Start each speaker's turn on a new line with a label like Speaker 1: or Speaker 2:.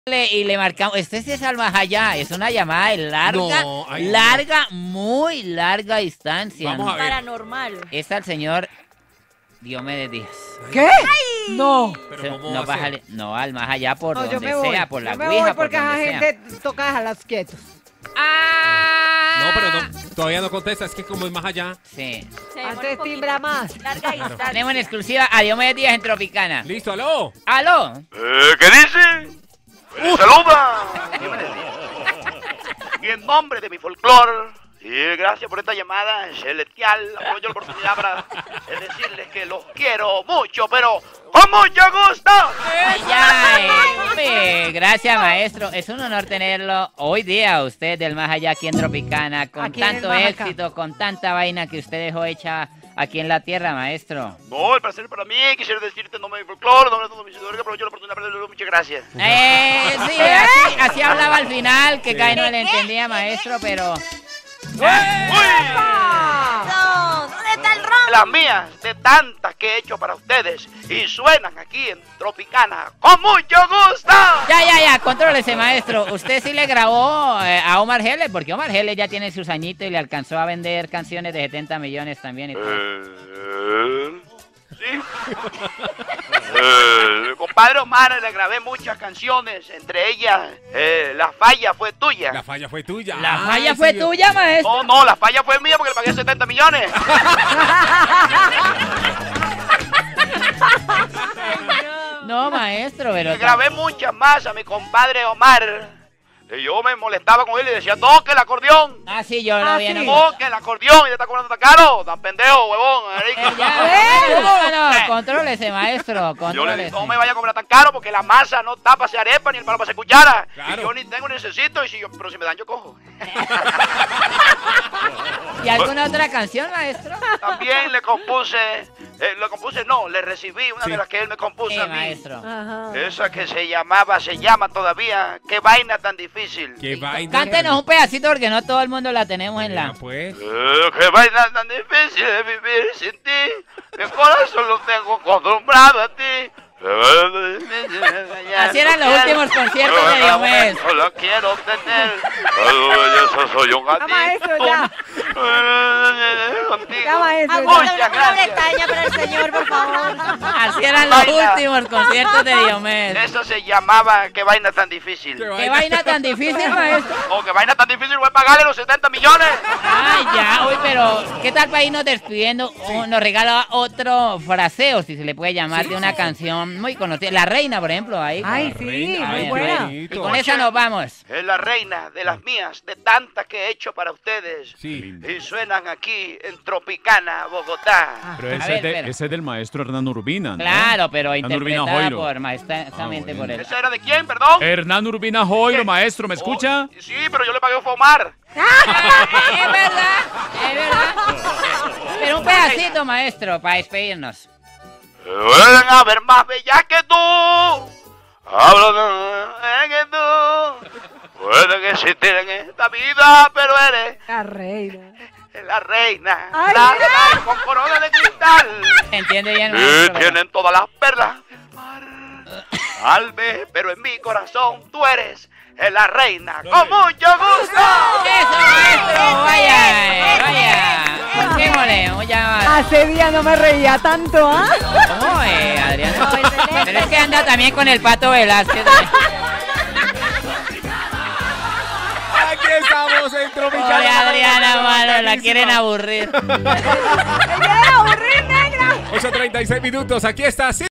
Speaker 1: Y le marcamos, este sí es al más allá, es una llamada de larga, muy larga distancia.
Speaker 2: Vamos a ver.
Speaker 3: Paranormal.
Speaker 1: Es al señor Diomedes Díaz.
Speaker 4: ¿Qué? No.
Speaker 2: Pero ¿cómo
Speaker 1: No,
Speaker 2: va a ser?
Speaker 1: bájale, no, al más allá por
Speaker 4: No, yo
Speaker 1: donde
Speaker 4: me voy.
Speaker 1: sea, por la
Speaker 4: Yo me
Speaker 1: ouija,
Speaker 4: voy
Speaker 1: por
Speaker 4: porque esa
Speaker 1: donde sea.
Speaker 4: gente toca dejarlas quietos.
Speaker 1: ¡Ah!
Speaker 2: No, pero no, todavía no contesta, es que como es más allá.
Speaker 1: Sí.
Speaker 3: Se demora
Speaker 4: Antes
Speaker 3: un poquito.
Speaker 4: timbra más.
Speaker 3: Larga distancia.
Speaker 1: Tenemos en exclusiva a Diomedes Díaz en Tropicana.
Speaker 2: Listo, aló.
Speaker 1: ¡Aló!
Speaker 5: ¿Qué dice? ¡Saluda! Y en nombre de mi folclor, y gracias por esta llamada celestial, aprovecho la oportunidad para decirles que los quiero mucho, pero con mucho gusto.
Speaker 1: Hombre, gracias, maestro. Es un honor tenerlo hoy día, usted del más allá aquí en Tropicana, con
Speaker 4: Aquí en el
Speaker 1: tanto
Speaker 4: más acá.
Speaker 1: éxito, con tanta vaina que usted dejó hecha aquí en la tierra, maestro.
Speaker 5: No, el placer para mí, quisiera decirte en nombre de mi folclor, en nombre de todos mis seguidores, que aprovecho la oportunidad para darles muchas gracias.
Speaker 1: Sí, así hablaba al final, que casi no le entendía, maestro, pero...
Speaker 5: ¡Uy!
Speaker 3: No, ¿dónde está el ron?
Speaker 5: Las mías, de tantas que he hecho para ustedes, y suenan aquí en Tropicana, con mucho gusto.
Speaker 1: Ya, contrólese, maestro. Usted sí le grabó a Omar Geles, porque Omar Geles ya tiene sus añitos y le alcanzó a vender canciones de 70 millones también y todo.
Speaker 5: Sí. Compadre Omar, le grabé muchas canciones, entre ellas La Falla Fue Tuya.
Speaker 2: La falla fue tuya.
Speaker 1: ¿La
Speaker 2: Ay,
Speaker 1: falla
Speaker 2: sí,
Speaker 1: fue tuya, maestro?
Speaker 5: No, La Falla fue mía porque le pagué 70 millones.
Speaker 1: No, maestro, pero...
Speaker 5: Le grabé muchas más a mi compadre Omar. Y yo me molestaba con él y decía, toque el acordeón.
Speaker 1: Ah, sí, yo lo vi en
Speaker 4: sí.
Speaker 1: un...
Speaker 5: Toque el acordeón y te está cobrando tan caro. Tan pendejo, huevón. marico.
Speaker 1: No, contrólese, maestro,
Speaker 5: Yo le
Speaker 1: contrólese.
Speaker 5: dije, no me vaya a cobrar tan caro porque la masa no tapa ese arepa ni el palo para hacer cuchara.
Speaker 2: Claro.
Speaker 5: Y yo ni tengo ni necesito, pero si me dan yo cojo.
Speaker 1: ¿Y alguna otra canción, maestro?
Speaker 5: También le recibí una
Speaker 2: Sí.
Speaker 5: de las que él me compuso
Speaker 1: Sí,
Speaker 5: a mí.
Speaker 1: maestro.
Speaker 4: Ajá.
Speaker 5: Esa que se llama todavía, qué vaina tan difícil.
Speaker 2: Qué vaina.
Speaker 1: Cántenos un pedacito porque no todo el mundo la tenemos en
Speaker 2: Ya,
Speaker 1: la...
Speaker 2: pues.
Speaker 5: Qué vaina tan difícil de vivir sin ti. Mi corazón lo tengo acostumbrado a ti.
Speaker 1: Así eran los últimos conciertos de Diomedes.
Speaker 5: Solo quiero tener. Yo soy un
Speaker 4: Ya, maestro, ya.
Speaker 5: Contigo.
Speaker 4: Ya, maestro, ya.
Speaker 3: Aguanta
Speaker 5: Muchas
Speaker 3: una
Speaker 5: gracias.
Speaker 3: bretaña para el señor, por favor.
Speaker 1: Así eran los
Speaker 5: Vaina.
Speaker 1: últimos conciertos de Diomedes.
Speaker 5: Eso se llamaba qué vaina tan difícil.
Speaker 1: ¿Qué vaina tan difícil, maestro?
Speaker 5: Oh, qué vaina tan difícil, voy a pagarle los 70 millones.
Speaker 1: Ay, ya, uy, pero ¿qué tal para irnos despidiendo? Nos regala otro fraseo, si se le puede llamar, de una canción muy conocida. La Reina, por ejemplo, ahí.
Speaker 4: Ay,
Speaker 2: La
Speaker 4: sí,
Speaker 2: reina,
Speaker 4: muy
Speaker 2: ay,
Speaker 4: buena.
Speaker 2: qué
Speaker 1: Y
Speaker 2: bonito.
Speaker 1: con esa nos vamos.
Speaker 5: Es la reina de las mías, de tantas que he hecho para ustedes.
Speaker 2: Sí.
Speaker 5: Y suenan aquí en Tropicana, Bogotá.
Speaker 6: Pero
Speaker 1: A
Speaker 6: ese,
Speaker 1: ver,
Speaker 6: es de-
Speaker 1: espera.
Speaker 6: ese es del maestro Hernán Urbina, ¿no?
Speaker 1: Claro, pero
Speaker 6: Hernán Urbina
Speaker 1: interpretada
Speaker 6: Joiro.
Speaker 1: por maestamente
Speaker 6: bueno.
Speaker 1: por él.
Speaker 5: ¿Esa era de quién, perdón?
Speaker 6: Hernán Urbina Joiro, maestro, ¿me escucha?
Speaker 5: Oh, sí, pero yo le pagué a Fomar.
Speaker 1: Es verdad, es verdad. Pero un pedacito, maestro, para despedirnos.
Speaker 5: Pueden haber más bellas que tú. Hablo de que tú. Pueden existir en esta vida, pero eres
Speaker 4: La reina.
Speaker 5: la reina.
Speaker 4: Ay,
Speaker 5: la
Speaker 4: mira.
Speaker 5: reina con corona de cristal.
Speaker 1: ¿Entiende bien,
Speaker 5: Y
Speaker 1: maestro?
Speaker 5: tienen todas las perlas del mar. Tal vez, pero en mi corazón tú eres la reina. Con mucho gusto.
Speaker 1: ¡Eso, maestro! ¡Vaya! Contémosle,
Speaker 4: Hace día no me reía tanto, ¿ah?
Speaker 1: ¿Cómo, Adriana? Pero es que anda también con el Pato Velázquez.
Speaker 2: Aquí estamos en Tropicana.
Speaker 1: Pobre Adriana, mano, la quieren aburrir.
Speaker 4: ¡Me quieren aburrir, negra!
Speaker 2: 8:36 minutos. Aquí está.